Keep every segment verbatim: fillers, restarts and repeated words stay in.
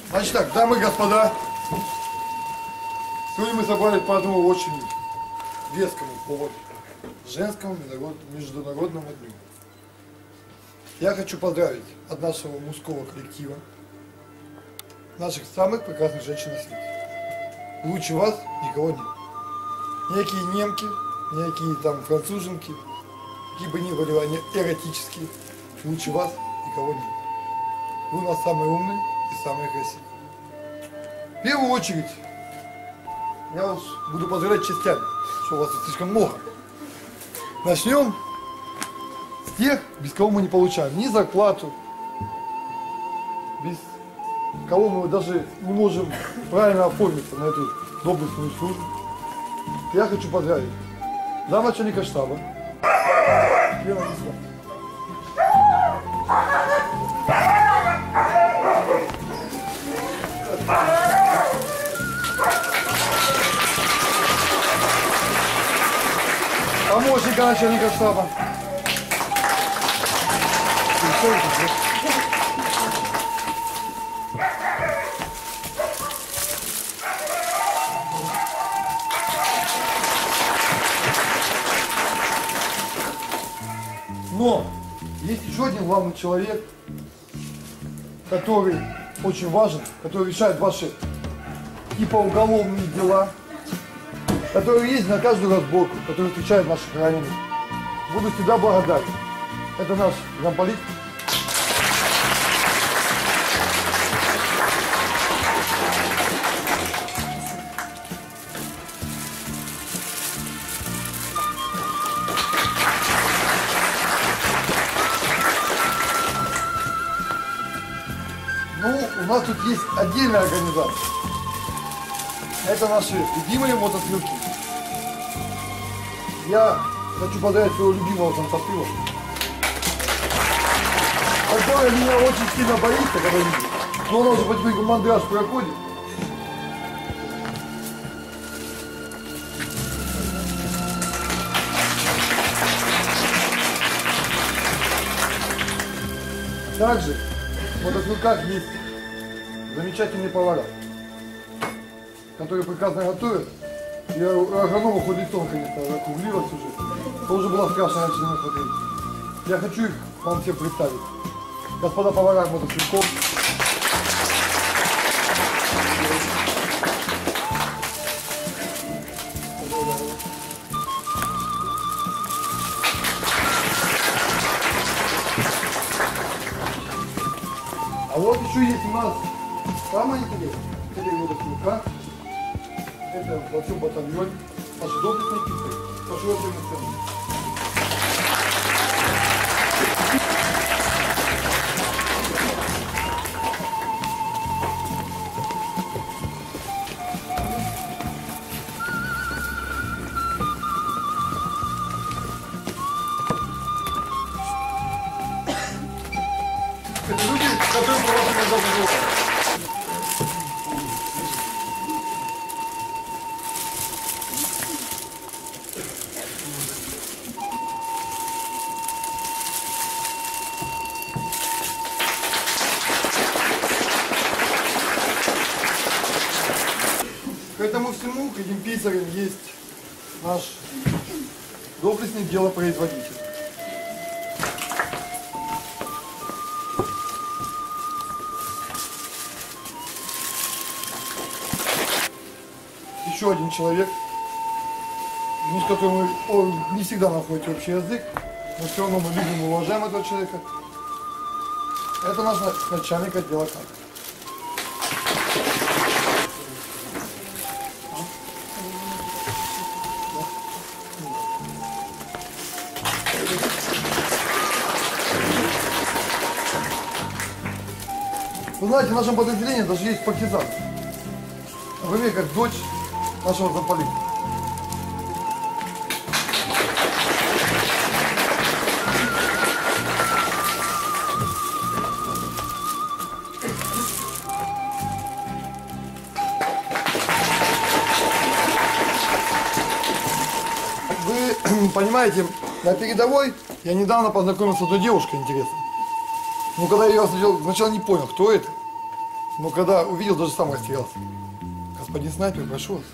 Значит так, дамы и господа, сегодня мы собрались по одному очень вескому поводу, женскому международному дню. Я хочу поздравить от нашего мужского коллектива наших самых прекрасных женщин на свете. Лучше вас никого нет. Никакие немки, никакие там француженки, какие бы ни были они эротические, лучше вас никого нет. Вы у нас самые умные и самые красивые. В первую очередь, я вас буду поздравлять частями, что у вас тут слишком много. Начнем с тех, без кого мы не получаем ни зарплату, без кого мы даже не можем правильно оформиться на эту доблестную службу. Я хочу поздравить замначальника штаба. Помощника начальника штаба. Но есть еще один главный человек, который очень важен, который решает ваши типа уголовные дела, который ездит на каждую разборку, который встречает наших раненых. Буду всегда благодарен. Это наш замполит. Ну, у нас тут есть отдельная организация. Это наши любимые мотоциклы. Я хочу поздравить своего любимого зампотыла, который меня очень сильно боится, когда видит. Но он уже потихоньку мандраж проходит. Также в мотоциклах есть замечательные повара, которые прекрасно готовят. И агронома хоть лицом, конечно, округлилась уже. Тоже была страшно раньше на смотреть. Я хочу их вам всем представить. Господа повара мотоциклов. А вот еще есть у нас самое интересное. Это и мотоциклка. Это во всем батальоне. Наши доблестные писцы. Прошу вас всем. Это люди, которые по вашему договору. К этому всему, к этим писарям, есть наш доблестный делопроизводитель. Еще один человек, с которым мы не всегда находим общий язык, но все равно мы любим и уважаем этого человека. Это наш начальник отдела кадров. Вы знаете, в нашем подразделении даже есть партизан. Например, как дочь нашего замполита. Вы понимаете, на передовой я недавно познакомился с одной девушкой интересной. Ну, когда я ее сначала не понял, кто это. Но когда увидел, даже сам растерялся. Господин снайпер, прошу вас.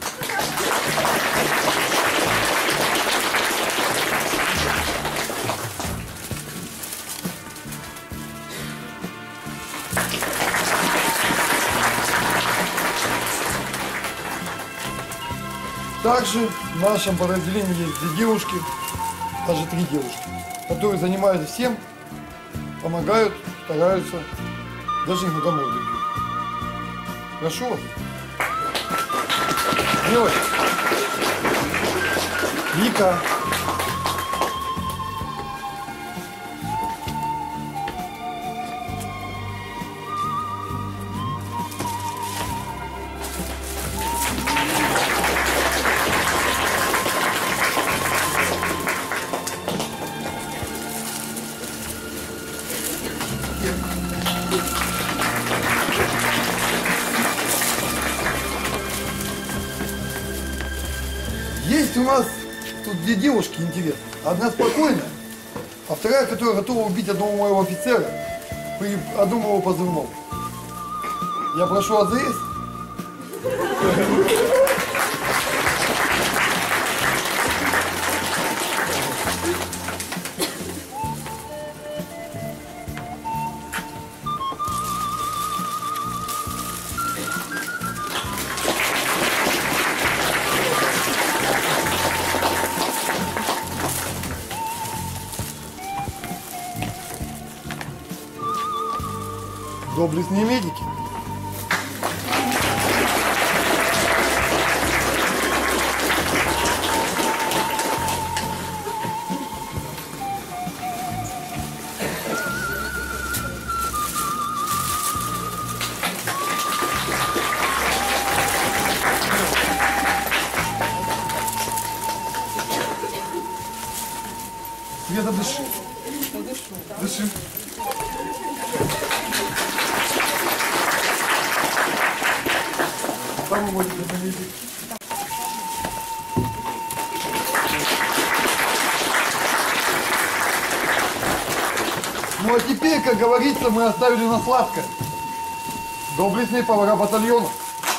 Также в нашем подразделении есть две девушки, даже три девушки, которые занимаются всем, помогают, стараются, даже их на домой любят. Прошу вас. Девочка. Вика. Есть у нас тут две девушки интересные. Одна спокойная, а вторая, которая готова убить одного моего офицера при одном его позывном. Я прошу АЗС. Доблестные медики. Света, дыши. Дыши. Помочь тебе медик. Ну а теперь, как говорится, мы оставили на сладкое. Доблестные повара батальона.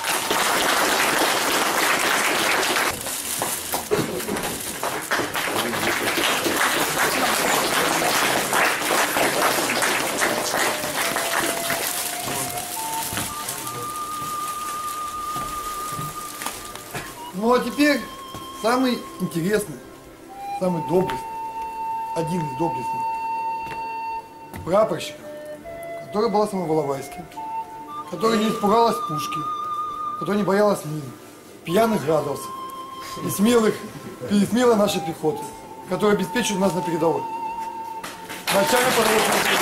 Ну а теперь самый интересный, самый доблестный, один из доблестных прапорщиков, которая была сама в Иловайске, которая не испугалась пушки, которая не боялась мин, пьяных градусов и смелых, и смелой нашей пехоты, которая обеспечивает нас на передовой. Начальник продовольственного.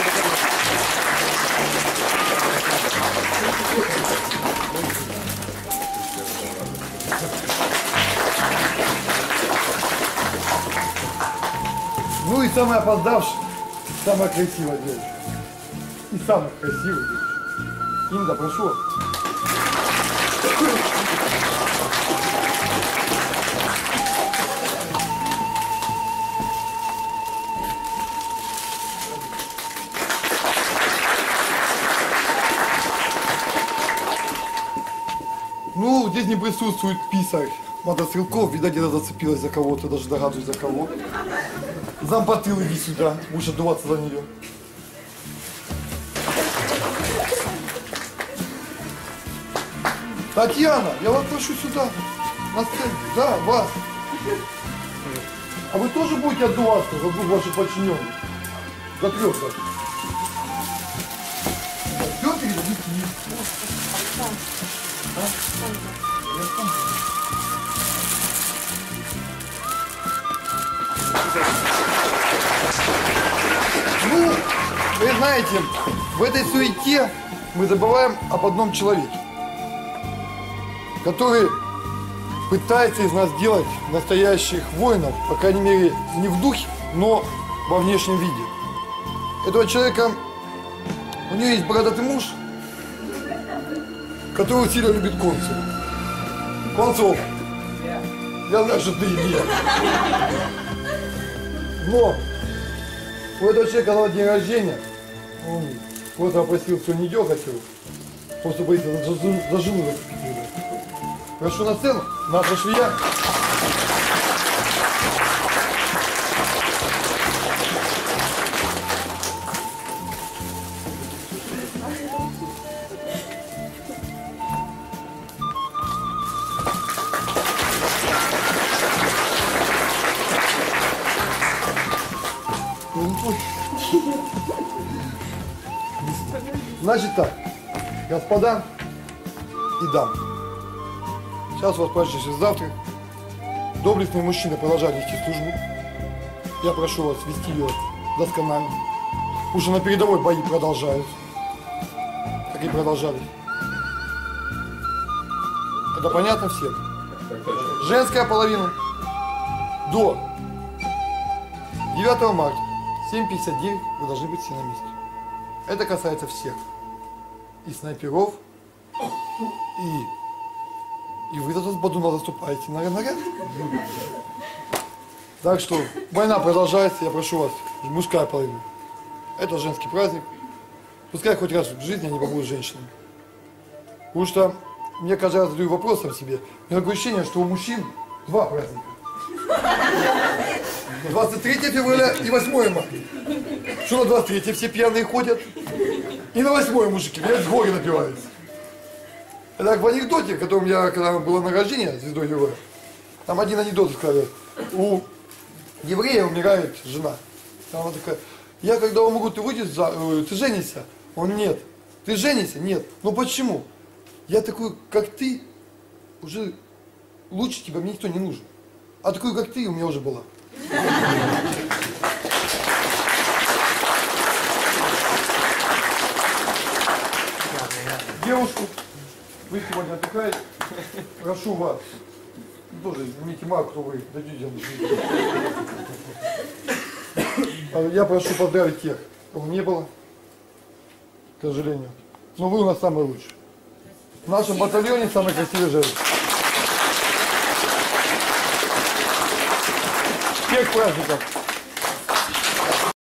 Ну и самая опоздавшая, самая красивая девушка. И самых красивых девушек. Инда, прошу. Ну, здесь не присутствует писарь мотострелков, видать, где-то зацепилась за кого-то, даже догадываюсь за кого. Зампотыл, иди сюда, будешь отдуваться за нее. Татьяна, я вас прошу сюда, на сцену. Да, вас. А вы тоже будете отдуваться за двух ваших подчиненных? За трех, да. Все передадите мне. А? Я сам. Ну, вы знаете, в этой суете мы забываем об одном человеке, который пытается из нас сделать настоящих воинов, по крайней мере, не в духе, но во внешнем виде. Этого человека, у нее есть бородатый муж, который сильно любит концов. Концов, я знаю, что ты и я. Но у этого человека на день рождения, он кого-то попросил все не дергать его, просто боится за, за, за жену зацепить. Прошу на сцену, наша швея. Значит так, господа и дамы, сейчас у вас праздничный завтрак. Доблестные мужчины продолжают вести службу. Я прошу вас вести ее досконально. Уже на передовой бои продолжаются, как и продолжались. Это понятно всем? Женская половина до девятого марта семь пятьдесят девять вы должны быть все на месте. Это касается всех. И снайперов, и, и вы тут с Бадуна заступаете на наряд. Так что война продолжается, я прошу вас, мужская половина. Это женский праздник. Пускай хоть раз в жизни они побудут женщинами. Потому что мне каждый раз задаю вопрос сам себе. У меня такое ощущение, что у мужчин два праздника. двадцать третьего февраля и восьмого марта. Что на двадцать третье все пьяные ходят? И на восьмое мужики, блядь, с горя напиваются. Это как в анекдоте, в котором я, когда было награждение звездой героя, там один анекдот сказал, у еврея умирает жена. Там она такая, я когда умру, ты выйдешь за, э, ты женишься? Он, нет. Ты женишься? Нет. Ну почему? Я такой, как ты, уже лучше тебя мне никто не нужен. А такой, как ты, у меня уже была. Девушку, вы сегодня отдыхаете, прошу вас, тоже извините мало, кто вы дадите. Я прошу поздравить тех, кого не было, к сожалению. Но вы у нас самые лучшие. В нашем батальоне самые красивые женщины. Всех праздников!